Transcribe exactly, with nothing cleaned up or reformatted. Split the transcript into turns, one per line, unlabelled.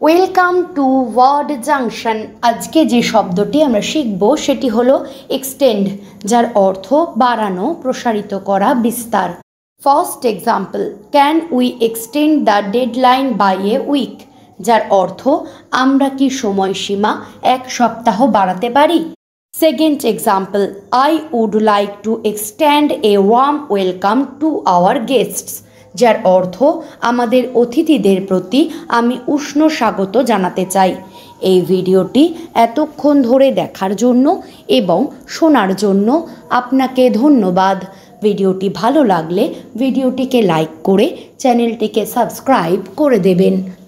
Welcome to word junction. আজকে যে শব্দটি আমরা শিখব সেটি হলো এক্সটেন্ড, যার অর্থ বাড়ানো, প্রসারিত করা, বিস্তার। First example, can we extend the deadline by a week, যার অর্থ আমরা কি সময়সীমা এক সপ্তাহ বাড়াতে পারি। Second example, I would like to extend a warm welcome to our guests, যার অর্থ আমাদের অতিথিদের প্রতি আমি উষ্ণ স্বাগত জানাতে চাই। এই ভিডিওটি এতক্ষণ ধরে দেখার জন্য এবং শোনার জন্য আপনাকে ধন্যবাদ। ভিডিওটি ভালো লাগলে ভিডিওটিকে লাইক করে চ্যানেলটিকে সাবস্ক্রাইব করে দেবেন।